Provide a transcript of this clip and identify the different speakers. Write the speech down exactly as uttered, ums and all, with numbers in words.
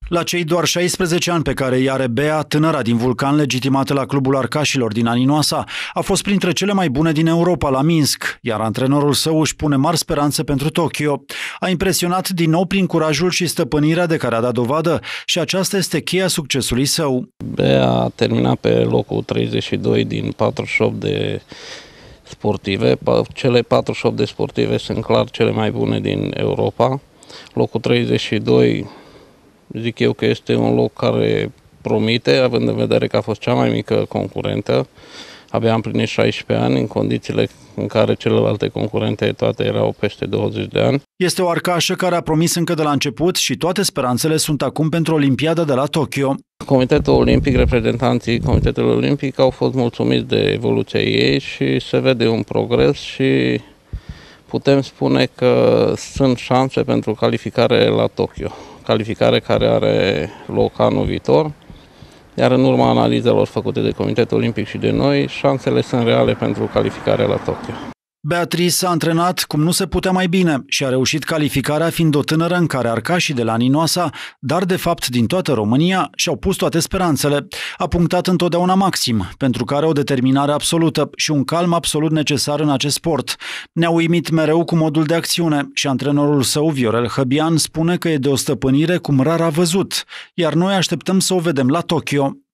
Speaker 1: La cei doar șaisprezece ani pe care îi are Bea, tânăra din Vulcan, legitimată la clubul arcașilor din Aninoasa, a fost printre cele mai bune din Europa la Minsk, iar antrenorul său își pune mari speranțe pentru Tokyo. A impresionat din nou prin curajul și stăpânirea de care a dat dovadă și aceasta este cheia succesului său.
Speaker 2: Bea a terminat pe locul treizeci și doi din patruzeci și opt de sportive. Cele patruzeci și opt de sportive sunt clar cele mai bune din Europa. Locul treizeci și doi zic eu că este un loc care promite, având în vedere că a fost cea mai mică concurentă. Abia am plinit șaisprezece ani, în condițiile în care celelalte concurente toate erau peste douăzeci de ani.
Speaker 1: Este o arcașă care a promis încă de la început și toate speranțele sunt acum pentru Olimpiada de la Tokyo.
Speaker 2: Comitetul Olimpic, reprezentanții Comitetului Olimpic au fost mulțumiți de evoluția ei și se vede un progres și putem spune că sunt șanse pentru calificare la Tokyo. Calificare care are loc anul viitor, iar în urma analizelor făcute de Comitetul Olimpic și de noi, șansele sunt reale pentru calificarea la Tokyo.
Speaker 1: Beatrice s-a antrenat cum nu se putea mai bine și a reușit calificarea fiind o tânără în care arcașii de la Aninoasa, dar de fapt din toată România, și-au pus toate speranțele. A punctat întotdeauna maxim, pentru că are o determinare absolută și un calm absolut necesar în acest sport. Ne-a uimit mereu cu modul de acțiune și antrenorul său, Viorel Hăbian, spune că e de o stăpânire cum rar a văzut, iar noi așteptăm să o vedem la Tokyo.